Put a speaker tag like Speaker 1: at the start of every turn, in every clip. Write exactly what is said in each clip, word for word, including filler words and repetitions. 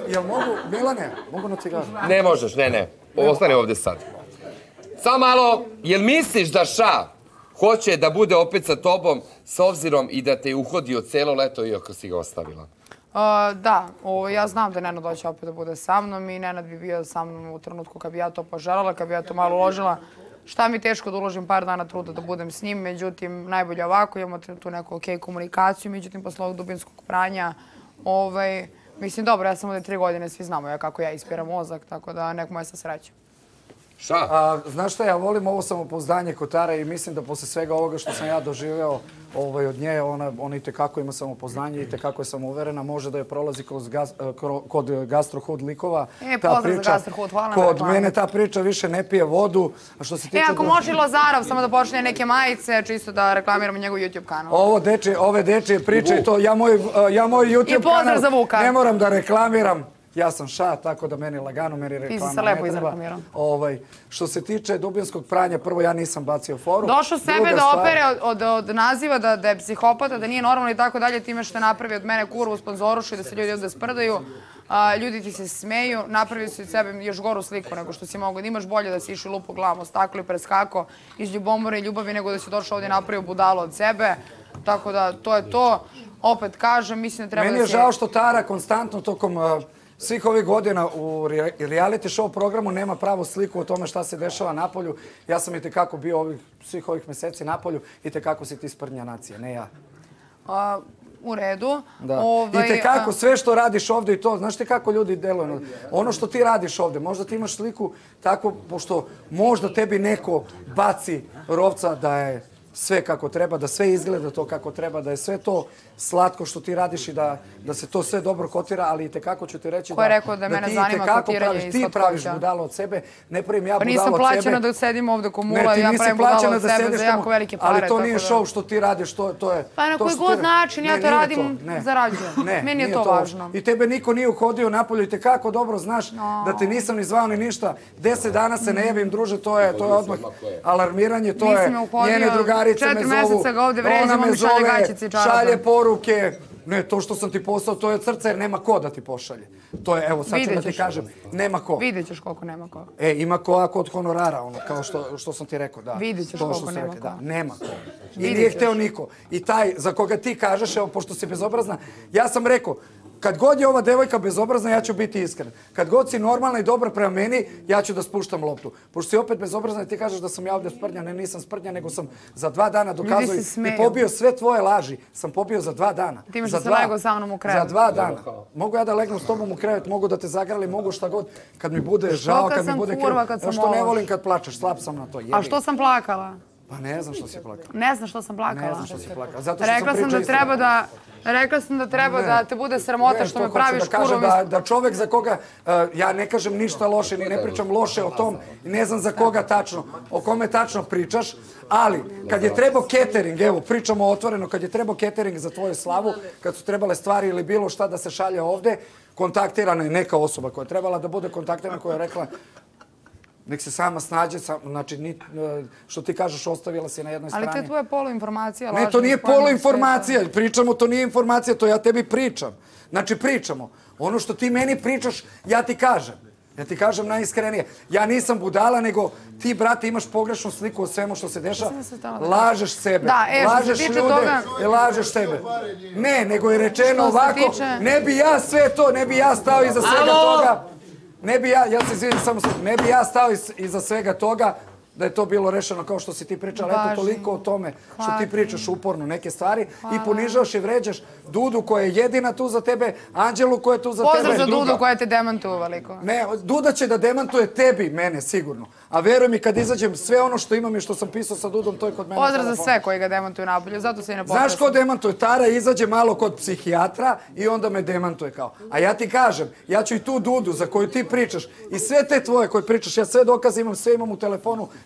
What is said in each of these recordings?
Speaker 1: jel mogu, Milane, mogu na cigaru?
Speaker 2: Ne možeš, ne, ne. Ostane ovdje sad. Samo malo, jel misliš da Ša hoće da bude opet sa tobom s obzirom i da te je uhodio celo leto iako si ga ostavila?
Speaker 3: Da, ja znam da Nenad hoće opet da bude sa mnom i Nenad bi bio sa mnom u trenutku kad bi ja to poželjela, kad bi ja to malo uložila. Šta mi teško da uložim par dana truda da budem s njim, međutim, najbolje ovako, imamo tu neku okej komunikaciju, međutim, posle ovog dubinskog pranja, mislim, dobro, ja sam ovdje tri godine, svi znamo kako ja ispiram mozak, tako da nek moja sa srećom.
Speaker 2: Šta?
Speaker 1: Znaš šta, ja volim ovo samopouzdanje Kotara i mislim da posle svega ovoga što sam ja doživeo od nje, ona i tekako ima samopouzdanje i tekako je samouverena, može da je prolazi kod gastrohod likova.
Speaker 3: E, pozdrav za gastrohod, hvala na
Speaker 1: reklamu. Kod mene ta priča više ne pije vodu.
Speaker 3: E, ako može i Lazarov, samo da počne neke majice, čisto da reklamiramo njegov YouTube kanal.
Speaker 1: Ove dečije priče i to, ja moj YouTube kanal ne moram da reklamiram. Ja sam Ša, tako da meni lagano, meni reklama ne treba.
Speaker 3: Ti si se lepo izreklamirao.
Speaker 1: Što se tiče dubinskog pranja, prvo ja nisam bacio foru.
Speaker 3: Došao sebe da opere od naziva, da je psihopata, da nije normalno i tako dalje, time što je napravio od mene kurvu, sponzorušu i da se ljudi ovdje sprdaju. Ljudi ti se smeju, napravio si od sebe još goru sliku nego što si mogo. Da imaš bolje da si išao lupu glavom o staklu i preskako iz ljubomore i ljubavi nego da si došao ovdje i napravio budalo od sebe. Tako da to je to. Opet kažem, mislim da treba da se...
Speaker 1: Meni je žao što Tara konstantno tokom svih ovih godina u reality show programu nema pravu sliku o tome šta se dešava na polju. Ja sam i tekako bio svih ovih meseci na polju i tekako si ti sprdnja nacije, ne ja.
Speaker 3: U redu.
Speaker 1: I tekako sve što radiš ovdje i to, znaš ti kako ljudi deluju? Ono što ti radiš ovdje, možda ti imaš sliku tako, pošto možda tebi neko baci rovca da je sve kako treba, da sve izgleda to kako treba, da je sve to slatko što ti radiš i da se to sve dobro kotira, ali i tekako ću ti reći da ti i tekako praviš, ti praviš budalo od sebe, ne pravim ja budalo od sebe.
Speaker 3: Pa nisam plaćena da sedim ovdje ko mula i ja pravim budalo od sebe za jako velike pare.
Speaker 1: Ali to nije show što ti radiš, to je...
Speaker 3: Pa na koji god način, ja to radim, zarađujem. Meni je to važno.
Speaker 1: I tebe niko nije uhodio napolju i tekako dobro znaš da te nisam ni zvao ni ništa. Deset dana se ne javim, druže, to je odmah alarmiranje, to je njene drugarice me zovu, ona me zove, šalje poruke. Ne, to što sam ti poslao, to je od srca jer nema ko da ti pošalje. To je, evo, sad ću da ti kažem, nema ko.
Speaker 3: Vidjet ćeš koliko nema ko.
Speaker 1: E, ima ko ako od honorara, ono, kao što sam ti rekao, da.
Speaker 3: Vidjet ćeš koliko nema ko.
Speaker 1: Nema ko. I nije hteo niko. I taj za koga ti kažeš, evo, pošto si bezobrazna, ja sam rekao, kad god je ova devojka bezobrazna, ja ću biti iskren. Kad god si normalna i dobra prema meni, ja ću da spuštam loptu. Pošto si opet bezobrazna i ti kažeš da sam ja ovdje sprdnja, ne, nisam sprdnja, nego sam za dva dana dokazao i pobio sve tvoje laži. Sam pobio za dva dana.
Speaker 3: Ti imaš da se legao sa mnom u krevet.
Speaker 1: Za dva dana. Mogu ja da legnem s tobom u krevet, mogu da te zagrali, mogu šta god. Kad mi bude žao, kad mi bude krivo. Evo što ne volim kad plačeš, slab sam na to.
Speaker 3: A što sam plakala?
Speaker 1: Pa ne znam što si plakala.
Speaker 3: Ne znam što sam plakala.
Speaker 1: Ne znam što si plakala. Zato što sam pričao
Speaker 3: istina. Rekla sam da treba da te bude sramota što me praviš kurvom.
Speaker 1: Da čovek za koga, ja ne kažem ništa loše, ni ne pričam loše o tom, ne znam za koga tačno, o kome tačno pričaš, ali kad je trebao catering, evo, pričamo otvoreno, kad je trebao catering za tvoju slavu, kad su trebale stvari ili bilo šta da se šalje ovde, kontaktirana je neka osoba koja je trebala da bude kontaktirana, koja je rekla nek se sama snađe, znači, što ti kažeš, ostavila si na jednoj strani.
Speaker 3: Ali to je tvoja poluinformacija.
Speaker 1: Ne, to nije poluinformacija, pričamo, to nije informacija, to ja tebi pričam. Znači, pričamo. Ono što ti meni pričaš, ja ti kažem. Ja ti kažem najiskrenije. Ja nisam budala, nego ti, brate, imaš pogrešnu sliku o svemu što se dešava. Lažeš sebe, lažeš ljude, lažeš sebe. Ne, nego je rečeno ovako, ne bi ja sve to, ne bi ja stao iza svega toga. Ne bi ja, ja se izvinim samo sve, ne bi ja stao iza svega toga da je to bilo rešeno kao što si ti pričala. Eto, toliko o tome što ti pričaš uporno neke stvari i ponižavaš i vređaš Dudu koja je jedina tu za tebe, Anđelu koja je tu za tebe.
Speaker 3: Pozdrav za Dudu koja te demantuje uveliko.
Speaker 1: Ne, Duda će da demantuje tebi, mene sigurno. A veruj mi kad izađem sve ono što imam i što sam pisao sa Dudom, to je kod mene.
Speaker 3: Pozdrav za sve koji ga demantuju napolju, zato se i ne potresu.
Speaker 1: Znaš ko demantuje? Tara izađe malo kod psihijatra i onda me demantuje kao. A ja ti kažem, ja ću i tu Dudu za koju ti pričaš i sve te tvoje koje pričaš, ja sve dokaze imam, sve imam u telefonu,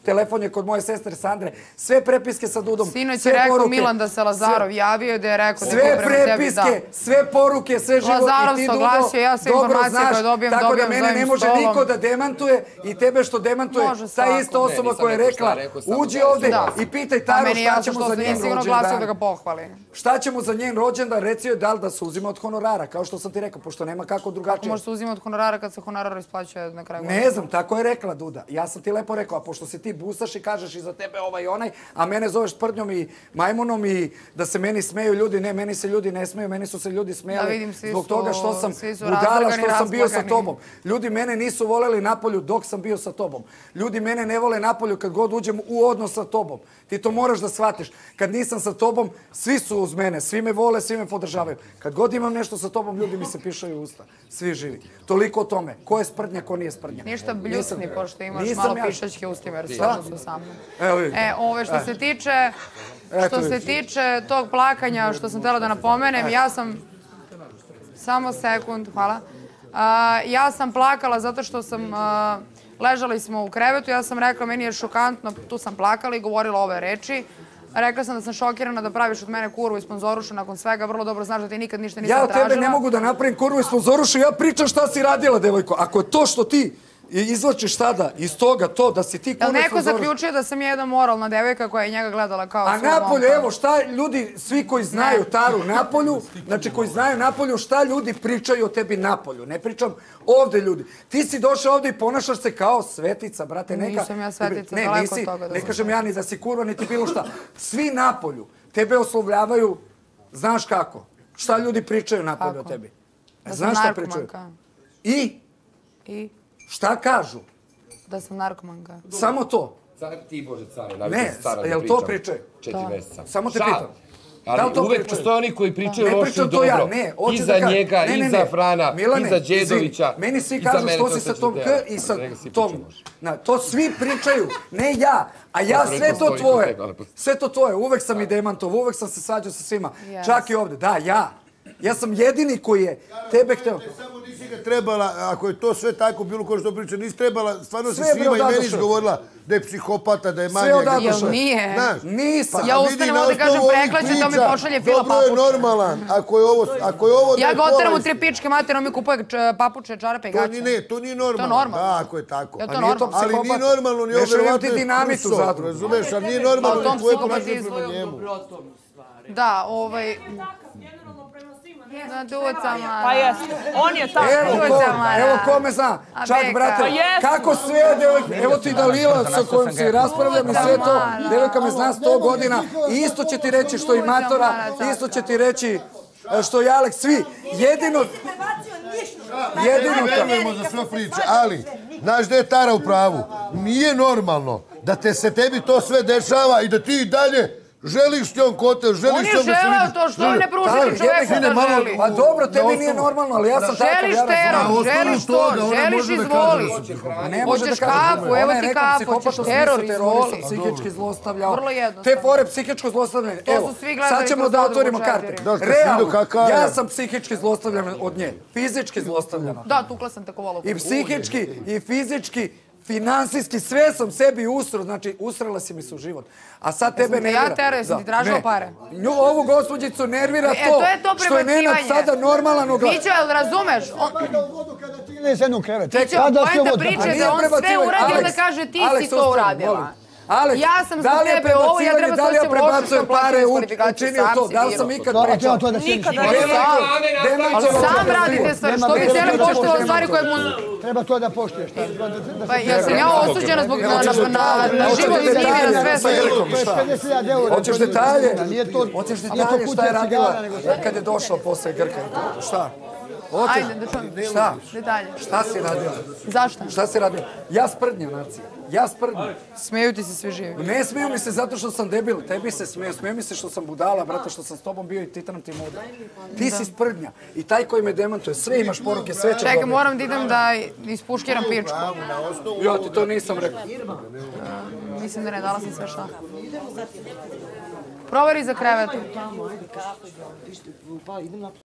Speaker 1: telefon je kod moje sestre Sandre, sve prepiske sa Dudom,
Speaker 3: Sinoć je rekao Milan da se Lazarov javio, da je rekao da je
Speaker 1: sve prepiske, sve poruke, sve život
Speaker 3: Lazarov
Speaker 1: i ti
Speaker 3: se
Speaker 1: Dudo
Speaker 3: oglasio, ja sve
Speaker 1: dobro
Speaker 3: informacije
Speaker 1: znaš,
Speaker 3: koje dobijem,
Speaker 1: tako da
Speaker 3: dobijem
Speaker 1: mene
Speaker 3: za
Speaker 1: ne
Speaker 3: ovim
Speaker 1: može
Speaker 3: stolom.
Speaker 1: niko da demantuje i tebe što demantuje,
Speaker 3: Može
Speaker 1: ta
Speaker 3: svako.
Speaker 1: ista osoba
Speaker 2: Ne, nisam
Speaker 1: koja je
Speaker 2: rekao šta,
Speaker 1: rekla,
Speaker 2: rekao sam
Speaker 1: uđi
Speaker 2: da-
Speaker 1: ovde
Speaker 3: Da.
Speaker 1: i pitaj
Speaker 3: A
Speaker 1: Taro
Speaker 3: meni je
Speaker 1: šta
Speaker 3: jasno
Speaker 1: ćemo
Speaker 3: što
Speaker 1: za
Speaker 3: se
Speaker 1: njen
Speaker 3: nije sigurno glasio da ga
Speaker 1: rođendan.
Speaker 3: pohvali.
Speaker 1: Šta ćemo za njen rođendan, reci joj da li da se uzima od honorara, kao što sam ti rekao, pošto nema kako drugačije.
Speaker 3: Može se uzima od honorara kad se honorar isplaćuje na kraju.
Speaker 1: Ne znam, tako je rekla Duda. Ja sam ti lepo rekao, a pošto se ti busaš i kažeš i za tebe ovaj i onaj, a mene zoveš tvrdnjom i majmunom i da se meni smeju ljudi, ne, meni se ljudi ne smeju, meni su se ljudi smijali
Speaker 3: Da vidim, svi
Speaker 1: zbog
Speaker 3: su-
Speaker 1: toga što sam
Speaker 3: svi su
Speaker 1: budala,
Speaker 3: razlagani,
Speaker 1: što sam bio sa
Speaker 3: razlagani.
Speaker 1: tobom. Ljudi mene nisu voleli napolju dok sam bio sa tobom. Ljudi mene ne vole napolju kad god uđem u odnos sa tobom. Ti to moraš da shvatiš. Kad nisam sa tobom, svi su uz mene, svi me vole, svi me podržavaju. Kad god imam nešto sa tobom, ljudi mi se pišaju u usta. Svi živi. Toliko o tome. Ko je sprdnja, ko nije sprdnja.
Speaker 3: Ništa bljusni, pošto imaš
Speaker 1: nisam
Speaker 3: malo
Speaker 1: ja-
Speaker 3: pišačke ustima, jer stvarno su sa mnom.
Speaker 1: Evo vidite.
Speaker 3: E, ove, što se tiče,
Speaker 1: Eto
Speaker 3: što se
Speaker 1: vidiš.
Speaker 3: tiče tog plakanja, što sam htjela da napomenem, ja sam, samo sekund, hvala. A, ja sam plakala zato što sam, a, ležali smo u krevetu, ja sam rekla, meni je šokantno, tu sam plakala i govorila ove reči. Rekla sam da sam šokirana da praviš od mene kurvu i sponzorušu nakon svega, vrlo dobro znaš da ti nikad ništa nisam
Speaker 1: Ja od
Speaker 3: tražila.
Speaker 1: tebe ne mogu da napravim kurvu i sponzorušu, ja pričam šta si radila, devojko. Ako je to što ti izvlačiš sada iz toga to da si ti
Speaker 3: Jel
Speaker 1: kurva i
Speaker 3: neko
Speaker 1: sponzoruš...
Speaker 3: zaključio da sam jedna moralna devojka koja je njega gledala kao
Speaker 1: A
Speaker 3: svog
Speaker 1: napolju,
Speaker 3: momka?
Speaker 1: evo šta ljudi, svi koji znaju Taru napolju, znači koji znaju napolju, šta ljudi pričaju o tebi napolju. Ne pričam ovde ljudi. Ti si došao ovde i ponašaš se kao svetica, brate, neka...
Speaker 3: Nisam ja svetica,
Speaker 1: ne,
Speaker 3: daleko
Speaker 1: nisi,
Speaker 3: od toga da
Speaker 1: ne
Speaker 3: sam
Speaker 1: kažem ja ni da si kurva, niti bilo šta. Svi napolju tebe oslovljavaju, znaš kako, šta ljudi pričaju napolju o
Speaker 3: Kako?
Speaker 1: tebi.
Speaker 3: Da sam
Speaker 1: Znaš šta pričaju?
Speaker 3: narkomanka.
Speaker 1: I
Speaker 3: I
Speaker 1: šta kažu?
Speaker 3: da sam narkomanka.
Speaker 1: Samo to.
Speaker 2: Car ti Bože care,
Speaker 1: Ne,
Speaker 2: navikam se cara da
Speaker 1: jel to
Speaker 2: pričam.
Speaker 1: pričaju?
Speaker 2: Četiri meseca.
Speaker 1: Samo te
Speaker 2: Šal.
Speaker 1: pitam. Da li
Speaker 2: Ali
Speaker 1: to
Speaker 2: uvek
Speaker 1: pričaju?
Speaker 2: postoje oni koji pričaju
Speaker 1: Ne
Speaker 2: loše i
Speaker 1: pričam to
Speaker 2: dobro.
Speaker 1: ja, ne. hoću
Speaker 2: I
Speaker 1: da
Speaker 2: za
Speaker 1: kažem-
Speaker 2: njega,
Speaker 1: ne, ne,
Speaker 2: i za
Speaker 1: ne.
Speaker 2: Frana,
Speaker 1: Milane,
Speaker 2: i za Đedovića.
Speaker 1: izvini, meni svi
Speaker 2: i za
Speaker 1: kažu
Speaker 2: mene,
Speaker 1: što
Speaker 2: to
Speaker 1: si
Speaker 2: sad
Speaker 1: sa tom
Speaker 2: ću
Speaker 1: K
Speaker 2: te-
Speaker 1: i sa
Speaker 2: Njega svi
Speaker 1: tom.
Speaker 2: pričamo.
Speaker 1: Na, to svi pričaju, ne ja. A ja
Speaker 2: To
Speaker 1: sve
Speaker 2: rekao
Speaker 1: to
Speaker 2: stoji
Speaker 1: tvoje.
Speaker 2: kod tebe, ali-
Speaker 1: Sve to tvoje. Uvek sam i demantovao, uvek sam se svađao sa svima.
Speaker 3: Yes.
Speaker 1: Čak i ovde. Da, ja. Ja sam jedini koji je tebe hteo.
Speaker 4: Samo nisi ga trebala, ako je to sve tako bilo ko što priča, nisi trebala, stvarno si
Speaker 1: Sve je
Speaker 4: svima i
Speaker 1: bilo
Speaker 4: meni
Speaker 1: odadošao.
Speaker 4: izgovorila da je psihopata, da je
Speaker 1: Sve
Speaker 4: manjak.
Speaker 1: odadošao.
Speaker 3: Jel nije?
Speaker 4: Znaš,
Speaker 1: Nisam.
Speaker 4: pa
Speaker 3: Ja
Speaker 4: vidi,
Speaker 3: ustanem
Speaker 4: na
Speaker 3: ovdje i kažem
Speaker 4: osnovu ovih
Speaker 3: prekleće, to mi
Speaker 4: priča,
Speaker 3: pošalje Fila
Speaker 4: Dobro je
Speaker 3: papuče.
Speaker 4: normalan, ako je ovo, ako je ovo da
Speaker 3: Ja
Speaker 4: je
Speaker 3: ga oteram u
Speaker 4: bolest,
Speaker 3: tri pičke mater, on mi kupuje č- papuče, čarape i
Speaker 4: to
Speaker 3: gaće.
Speaker 4: ni ne, to nije normalno.
Speaker 3: normalno.
Speaker 4: Da, ako je tako.
Speaker 3: Jel to
Speaker 1: A nije to
Speaker 3: normalno?
Speaker 4: Ali nije
Speaker 1: psihopata.
Speaker 4: normalno, ni
Speaker 1: Ne
Speaker 4: ovo
Speaker 1: šaljem
Speaker 4: verovatno
Speaker 1: ti
Speaker 4: je
Speaker 1: dinamit u
Speaker 4: puso,
Speaker 1: zadrugu.
Speaker 4: razumeš, a nije
Speaker 3: Pa
Speaker 4: normalno
Speaker 3: u tom
Speaker 4: ni tvoje ponašanje
Speaker 3: psihopatizmu.
Speaker 4: prema njemu.
Speaker 3: Da, ovaj... Na ducama.
Speaker 5: Pa jeste, on je tako.
Speaker 1: Evo,
Speaker 3: Evo
Speaker 1: ko,
Speaker 3: Tamara.
Speaker 1: evo kome zna.
Speaker 3: A
Speaker 1: Čak,
Speaker 3: Beka.
Speaker 1: brate,
Speaker 5: Pa jesmo.
Speaker 1: kako sve devojke, evo ti Dalila sa kojom se raspravljam i sve to,
Speaker 3: Tamara.
Speaker 1: devojka me zna sto godina i isto će ti reći što i Matora, isto će ti reći e, što i Aleks, svi. Jedino, jedino
Speaker 4: Ne
Speaker 1: to.
Speaker 4: verujemo za sve priče, ali, znaš da je Tara u pravu, nije normalno da te se tebi to sve dešava i da ti i dalje želiš s njom kote, želiš
Speaker 3: On
Speaker 4: s
Speaker 3: je
Speaker 4: njom da se
Speaker 3: želeo
Speaker 4: vidiš.
Speaker 3: to što on ne
Speaker 1: Da,
Speaker 3: pružiti
Speaker 1: jebe
Speaker 3: čoveku
Speaker 1: ga.
Speaker 3: da
Speaker 4: Sine, malo-
Speaker 3: želi.
Speaker 1: Pa dobro, tebi
Speaker 4: Na
Speaker 1: nije
Speaker 4: osnovu-
Speaker 1: normalno, ali ja sam takav,
Speaker 3: Želiš
Speaker 1: ja
Speaker 3: terom,
Speaker 1: razumem.
Speaker 4: osnovu
Speaker 3: želiš to,
Speaker 4: toga ona
Speaker 3: želiš
Speaker 4: može da
Speaker 3: izvoli.
Speaker 4: kaže
Speaker 1: A ne može
Speaker 3: Hoćeš
Speaker 1: da kaže
Speaker 3: kafu,
Speaker 1: drugo.
Speaker 3: evo
Speaker 1: Ona je
Speaker 3: ti
Speaker 1: neka
Speaker 3: kafu,
Speaker 1: psihopata
Speaker 3: hoćeš
Speaker 1: u
Speaker 3: teror,
Speaker 1: smislu terorista,
Speaker 3: izvoli.
Speaker 1: psihički zlostavljao.
Speaker 3: Vrlo jednostavno.
Speaker 1: Te fore psihičko zlostavljanje.
Speaker 3: To
Speaker 1: Evo,
Speaker 3: su svi gledali
Speaker 1: sad ćemo
Speaker 3: kroz
Speaker 1: da
Speaker 3: Zadrugu
Speaker 1: otvorimo
Speaker 3: četiri.
Speaker 1: karte.
Speaker 4: Da, što si
Speaker 1: Realno,
Speaker 4: vidio kakav je.
Speaker 1: ja sam psihički zlostavljan od nje. Fizički zlostavljena.
Speaker 3: Da, tukla sam tako vola.
Speaker 1: I psihički, i fizički, finansijski, sve sam sebi usro, znači usrala si mi se u život. A sad tebe
Speaker 3: te ja
Speaker 1: nervira.
Speaker 3: terao, jesam ti tražila
Speaker 1: Ne.
Speaker 3: pare?
Speaker 1: Nju, ovu gospođicu nervira
Speaker 3: E,
Speaker 1: to,
Speaker 3: to je to
Speaker 1: što je Nenad
Speaker 3: prebacivanje.
Speaker 1: sada normalan u glavu.
Speaker 3: Mićo, jel razumeš? On,
Speaker 6: Pada u vodu kada ti ne sednu u krevet.
Speaker 3: Mićo,
Speaker 6: Kada se
Speaker 3: poenta
Speaker 6: voda-
Speaker 3: priče
Speaker 1: A
Speaker 3: je
Speaker 1: nije
Speaker 3: da on sve
Speaker 1: prebacivanje.
Speaker 3: uradio da
Speaker 1: Aleks,
Speaker 3: kaže ti
Speaker 1: Aleks,
Speaker 3: si to
Speaker 1: ostani,
Speaker 3: uradila.
Speaker 1: molim. Aleks,
Speaker 3: Ja sam
Speaker 1: da
Speaker 3: zbog
Speaker 1: li je
Speaker 3: tebe ovo, ja
Speaker 1: prebacivanje,
Speaker 3: treba
Speaker 1: da li ja
Speaker 3: sad ćemo loše
Speaker 1: prebacujem
Speaker 3: što
Speaker 1: pare,
Speaker 3: plaćam
Speaker 1: u-
Speaker 3: kvalifikaciju,
Speaker 1: učinio
Speaker 3: sam
Speaker 1: to,
Speaker 3: si
Speaker 1: da li sam
Speaker 3: birao.
Speaker 1: ikad
Speaker 6: Dobro,
Speaker 1: pričao?
Speaker 6: treba to da se
Speaker 5: Nikada
Speaker 6: niši.
Speaker 5: nije.
Speaker 1: Demantovao
Speaker 3: Ali
Speaker 1: sam
Speaker 3: sam
Speaker 1: te
Speaker 3: radi te
Speaker 1: sve.
Speaker 3: stvari,
Speaker 6: Nema
Speaker 3: što bi
Speaker 6: veze,
Speaker 3: htjeli
Speaker 6: treba
Speaker 3: poštovao
Speaker 6: to
Speaker 3: stvari koje mu...
Speaker 6: Treba to da poštuješ. Da, da, da,
Speaker 3: Pa ja sam ja osuđena zbog na, na, na, na život
Speaker 1: Hoćeš
Speaker 3: snimi, na sve
Speaker 1: detalje,
Speaker 3: sve.
Speaker 1: Velikom,
Speaker 6: To je
Speaker 1: šta?
Speaker 6: pedeset hiljada eura.
Speaker 1: Hoćeš
Speaker 6: To nije-
Speaker 1: detalje?
Speaker 6: Nije to,
Speaker 1: Hoćeš
Speaker 6: nije to
Speaker 1: detalje šta
Speaker 6: kutija
Speaker 1: je radila
Speaker 6: cigara, nego šta.
Speaker 1: kad je došla posle Grka? Šta? Hoćeš?
Speaker 3: Ajde, da čujem.
Speaker 1: Šta?
Speaker 3: Detalje.
Speaker 1: Šta si radila?
Speaker 3: Zašto?
Speaker 1: Šta si radila? Ja sprdnja, nacija. Ja sprdnja.
Speaker 3: Smeju ti se svi živi.
Speaker 1: Ne smiju mi se zato što sam debil, tebi se smiju, smiju mi se što sam budala, brate, što sam s tobom bio i titan ti muda. Ti si sprdnja i taj koji me demantuje, sve imaš poruke, sve će
Speaker 3: Čekaj,
Speaker 1: dobiti.
Speaker 3: moram da idem da ispuškiram pičku.
Speaker 1: Ja ti to nisam rekao.
Speaker 3: Mislim da ne, dala sam sve šta. Proveri za krevet.